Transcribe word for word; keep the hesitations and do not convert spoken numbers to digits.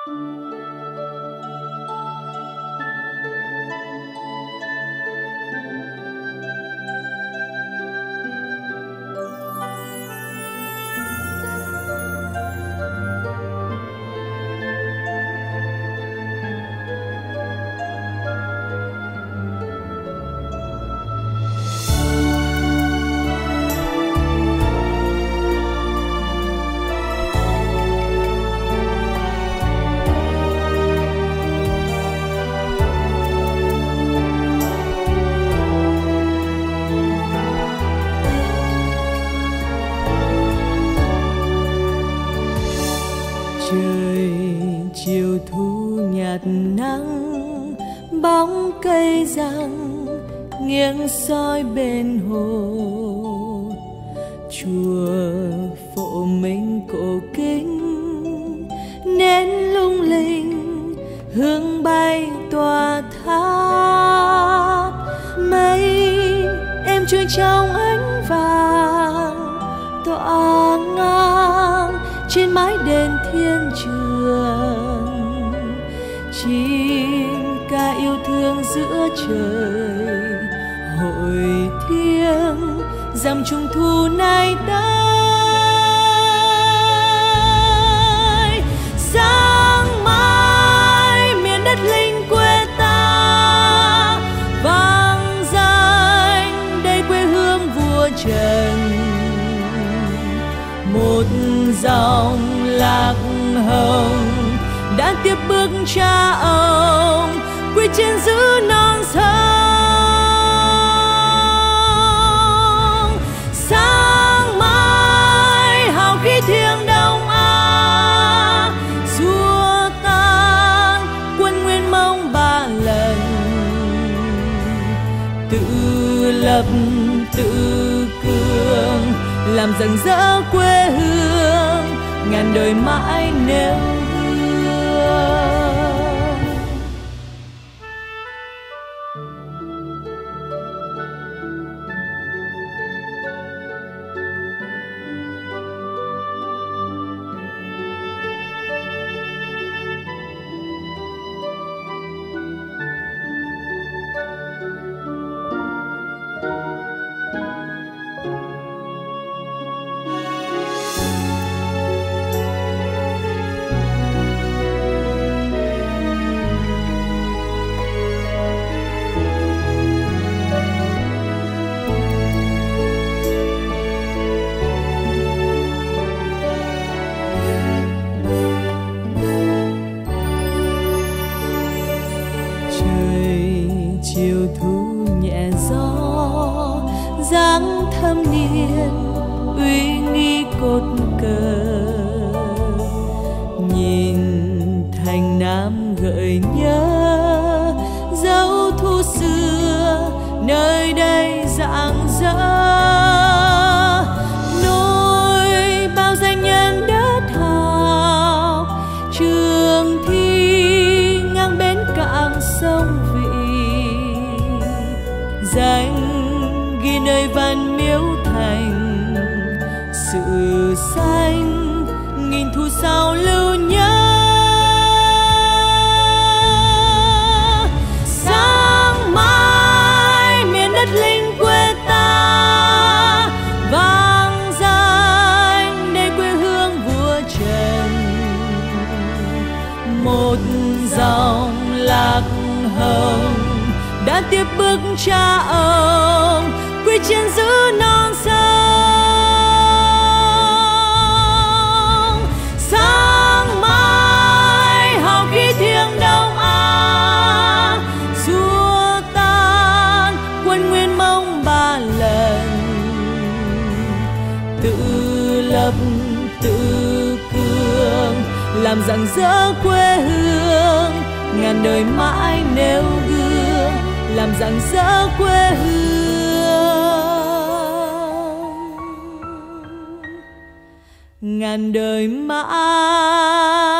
Trời chiều thu nhạt nắng, bóng cây răng nghiêng soi bên hồ. Chùa Phổ Minh cổ kính, nến lung linh hương bay tỏa tháp. Mây em trôi trong ánh vàng tỏa ngang trên mái đền thiên trường. Chim ca yêu thương giữa trời, hội thiêng dằm trung thu nay tới. Sáng mai miền đất linh quê ta vang danh đây quê hương vua Trần. Một dòng lạc hồng đã tiếp bước cha ông quy trên giữ non sông. Sáng mai hào khí thiêng Đông Á xua tan quân Nguyên Mông ba lần. Tự lập tự cường làm rạng rỡ quê hương ngàn đời mãi nêu gương. Chiều thu nhẹ gió dáng thâm niên uy nghi cột cờ. Nhìn thành Nam gợi nhớ dấu thu xưa nơi đây rạng rỡ. Nối bao danh nhân đất học trường thi ngang bến cạn sông Vị. Danh ghi nơi văn miếu thành sự xanh nghìn thu sau lưu nhớ. Sáng mai miền đất linh quê ta vang danh nơi quê hương vua Trần. Một dòng lạc hồng đã tiếp bước cha ông quy trên giữ non sông. Sáng mai hào khí thiêng Đông Á xua tan quân Nguyên Mông ba lần. Tự lập tự cường làm rạng rỡ quê hương ngàn đời mãi nêu gương. Làm rạng rỡ quê hương ngàn đời mãi